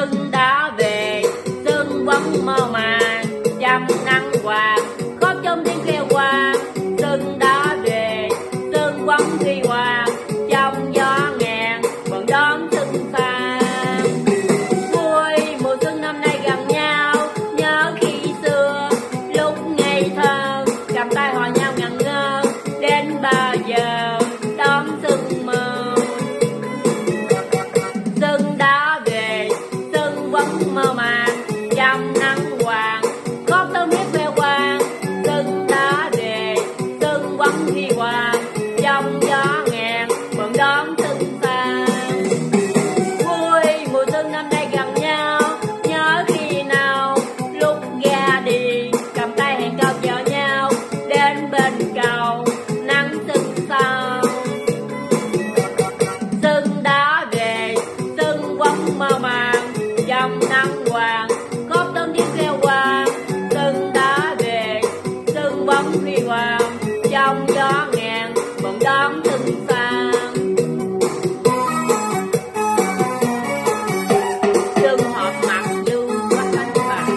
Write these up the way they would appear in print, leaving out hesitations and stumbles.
Xuân đã về, xuân vẫn mơ màng, trăm nắng vàng, khóc trong tiếng kêu vang. Xuân đã về, xuân vẫn huy hoàng, trong gió ngàn, vẫn đón xuân sang. Vui mùa xuân năm nay gần nhau, nhớ khi xưa, lúc ngây thơ, cầm tay hòa nhau ngẩn ngơ, đến bao giờ đón xuân mơ. Xuân đã về, xuân vẫn mơ màng, trăm nắng vàng, khóc thơm hết veo quang. Xuân đã về, xuân vẫn huy hoàng, trong gió ngàn, vẫn đón xuân sang. Vui mùa xuân năm nay gần nhau, nhớ khi nào, lúc ra đi, cầm tay hẹn câu chào nhau, đến bên cầu, nắng xuân sau. Xuân đã về, xuân vẫn mơ màng, trong nắng vàng, khóc thơm tiếng kêu vang. Xuân đã về, xuân vẫn huy hoàng, trong gió ngàn, vẫn đón xuân sang. Xuân họp mặt như mắt ánh vàng.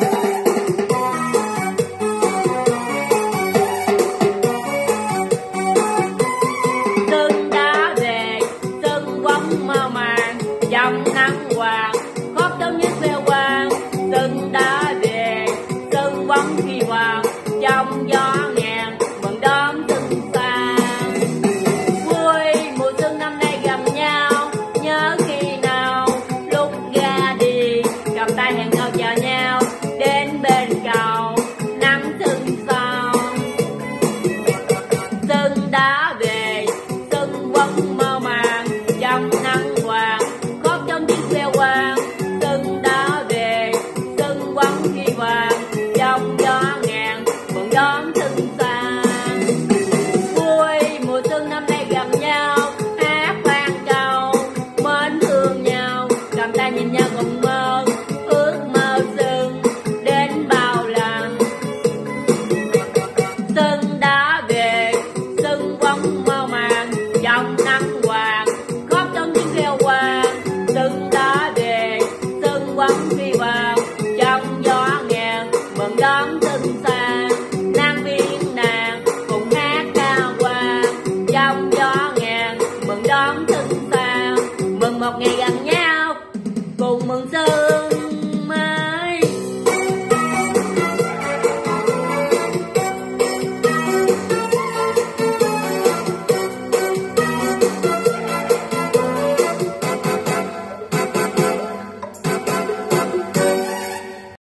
Xuân đã về, xuân vẫn mơ màng, trong nắng vàng, khóc thơm nhất veo quang. Xuân đã về, xuân vẫn huy hoàng, trong gió ngàn, vẫn đón xuân sang. Vui mùa xuân năm nay gần nhau, nhớ khi nào, lúc ra đi, cầm tay hẹn câu chào nhau, đến bên cầu, nắng xuân sau. Xuân đã về, xuân vẫn mơ màng, trong nắng vàng, khóc trong tiếng reo vang. Xuân đã về, xuân vẫn huy hoàng, trong gió ngàn, vẫn đón xuân sang. Vui mùa xuân năm nay gần nhau, hát vang câu, mến thương nhau, cầm tay nhìn nhau cùng mơ, ước mơ xuân đến bao lần. Xuân đã về, xuân vẫn mơ màng, trong nắng vàng, khóc trong tiếng reo vang. Xuân đã về, xuân vẫn huy hoàng, trong gió ngàn, vẫn đón xuân sang. Nàng viên nàng cùng hát cao vang, trong gió ngàn, vẫn đón xuân sang. Mừng một ngày gần nhau, cùng mừng xuân.